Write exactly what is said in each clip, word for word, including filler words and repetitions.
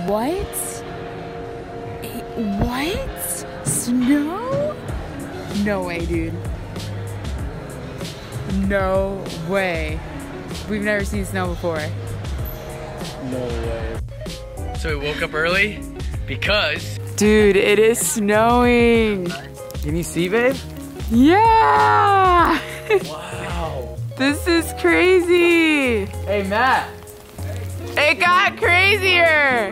What? What? Snow? No way, dude. No way. We've never seen snow before. No way. So we woke up early because... Dude, it is snowing. Can you see, babe? Yeah! Wow. This is crazy. Hey, Matt. It got crazier.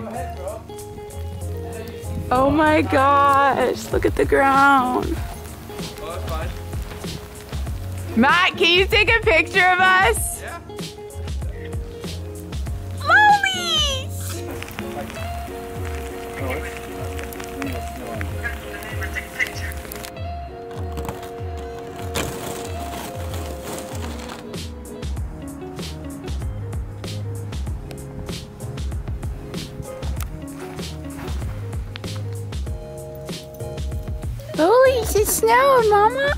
Oh my gosh, look at the ground. Oh, that's fine. Matt, can you take a picture of us? Yeah. Lollies! Lollies, it snowed, Mama.